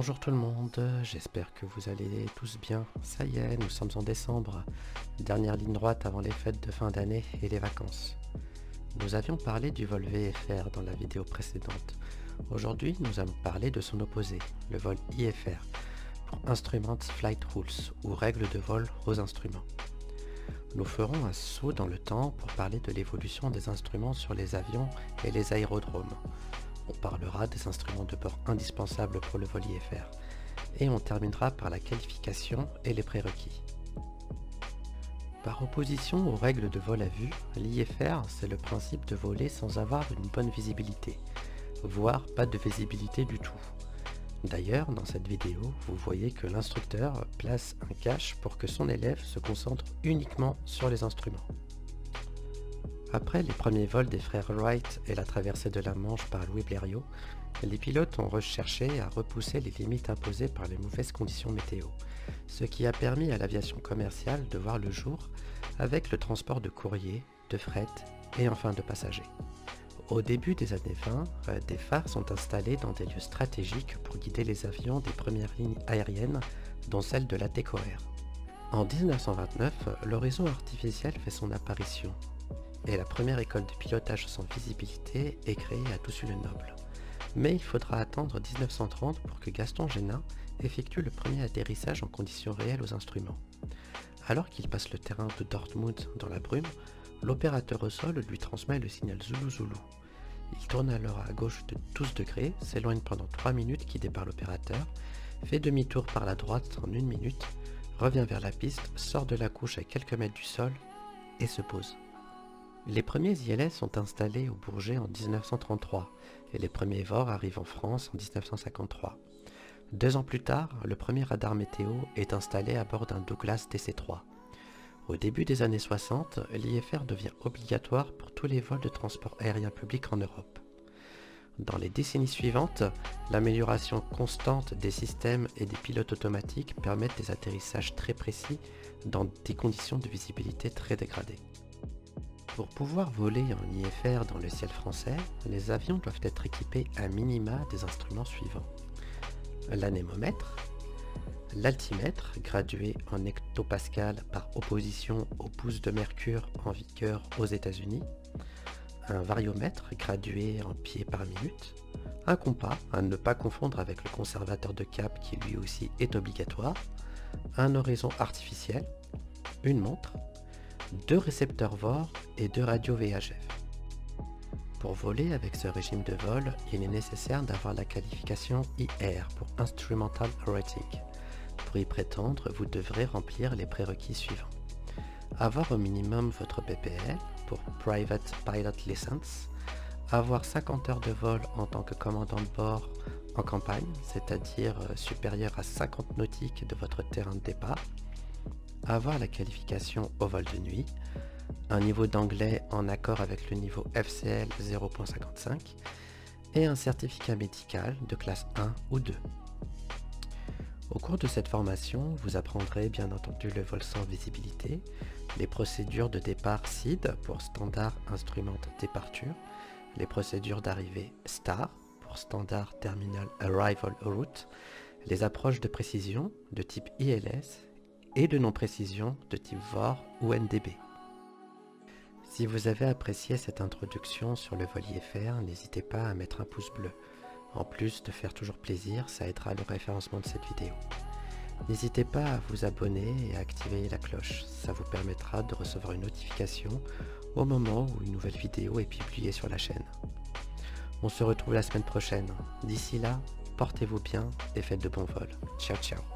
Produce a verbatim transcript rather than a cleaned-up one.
Bonjour tout le monde, j'espère que vous allez tous bien. Ça y est, nous sommes en décembre, dernière ligne droite avant les fêtes de fin d'année et les vacances. Nous avions parlé du vol V F R dans la vidéo précédente. Aujourd'hui, nous allons parler de son opposé, le vol I F R, pour Instruments Flight Rules, ou règles de vol aux instruments. Nous ferons un saut dans le temps pour parler de l'évolution des instruments sur les avions et les aérodromes. On parlera des instruments de bord indispensables pour le vol I F R. Et on terminera par la qualification et les prérequis. Par opposition aux règles de vol à vue, l'I F R, c'est le principe de voler sans avoir une bonne visibilité, voire pas de visibilité du tout. D'ailleurs, dans cette vidéo, vous voyez que l'instructeur place un cache pour que son élève se concentre uniquement sur les instruments. Après les premiers vols des frères Wright et la traversée de la Manche par Louis Blériot, les pilotes ont recherché à repousser les limites imposées par les mauvaises conditions météo, ce qui a permis à l'aviation commerciale de voir le jour avec le transport de courrier, de fret et enfin de passagers. Au début des années vingt, des phares sont installés dans des lieux stratégiques pour guider les avions des premières lignes aériennes, dont celle de la Tecoair. En mille neuf cent vingt-neuf, l'horizon artificiel fait son apparition, et la première école de pilotage sans visibilité est créée à Toussus-le-Noble. Mais il faudra attendre mille neuf cent trente pour que Gaston Génin effectue le premier atterrissage en conditions réelles aux instruments. Alors qu'il passe le terrain de Dortmund dans la brume, l'opérateur au sol lui transmet le signal Zulu Zulu. Il tourne alors à gauche de douze degrés, s'éloigne pendant trois minutes quitté par l'opérateur, fait demi-tour par la droite en une minute, revient vers la piste, sort de la couche à quelques mètres du sol et se pose. Les premiers I L S sont installés au Bourget en mille neuf cent trente-trois et les premiers V O R arrivent en France en mille neuf cent cinquante-trois. Deux ans plus tard, le premier radar météo est installé à bord d'un Douglas D C trois. Au début des années soixante, l'I F R devient obligatoire pour tous les vols de transport aérien public en Europe. Dans les décennies suivantes, l'amélioration constante des systèmes et des pilotes automatiques permettent des atterrissages très précis dans des conditions de visibilité très dégradées. Pour pouvoir voler en I F R dans le ciel français, les avions doivent être équipés à minima des instruments suivants. L'anémomètre, l'altimètre, gradué en hectopascal par opposition au pouce de mercure en vigueur aux États-Unis, un variomètre, gradué en pieds par minute, un compas, à ne pas confondre avec le conservateur de cap qui lui aussi est obligatoire, un horizon artificiel, une montre, deux récepteurs V O R et deux radios V H F. Pour voler avec ce régime de vol, il est nécessaire d'avoir la qualification I R pour Instrumental Rating. Pour y prétendre, vous devrez remplir les prérequis suivants. Avoir au minimum votre P P L pour Private Pilot License, avoir cinquante heures de vol en tant que commandant de bord en campagne, c'est-à-dire supérieur à cinquante nautiques de votre terrain de départ, avoir la qualification au vol de nuit, un niveau d'anglais en accord avec le niveau F C L zéro point cinquante-cinq et un certificat médical de classe un ou deux. Au cours de cette formation, vous apprendrez bien entendu le vol sans visibilité, les procédures de départ S I D pour Standard Instrument Departure, les procédures d'arrivée STAR pour Standard Terminal Arrival Route, les approches de précision de type I L S et de non-précision de type V O R ou N D B. Si vous avez apprécié cette introduction sur le vol I F R, n'hésitez pas à mettre un pouce bleu. En plus de faire toujours plaisir, ça aidera le référencement de cette vidéo. N'hésitez pas à vous abonner et à activer la cloche, ça vous permettra de recevoir une notification au moment où une nouvelle vidéo est publiée sur la chaîne. On se retrouve la semaine prochaine. D'ici là, portez-vous bien et faites de bons vols. Ciao ciao.